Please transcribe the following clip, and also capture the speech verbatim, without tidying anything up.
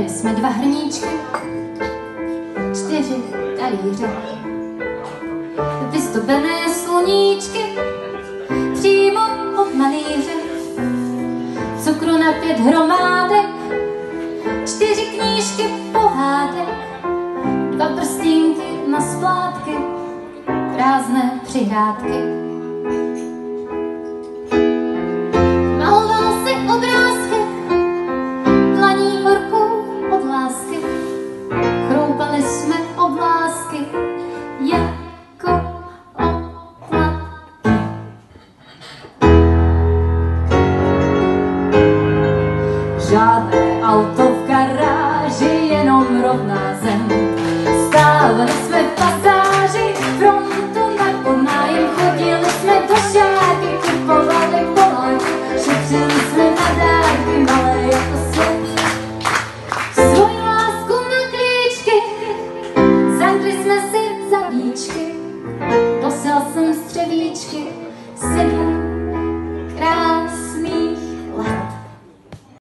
Měli jsme dva hrníčky, čtyři talíře, vyzdobené sluníčky, přímo od malíře. Cukru na pět hromádek, čtyři knížky pohádek, dva prstínky na splátky, prázdné přihrádky. Maloval si obrázky, dlaní horkou od lásky, chroupali jsme oblásky jako oplatky. Žádné auto v garáži, jenom rovná zem. Stávali jsme v pasáži, frontu na podnájem, chodili jsme do šárky, kupovali poláky, šetřili jsme na dárky, malé jako svět. Svoji lásku na klíčky, zankli jsme si zadíčky, posel jsem střevíčky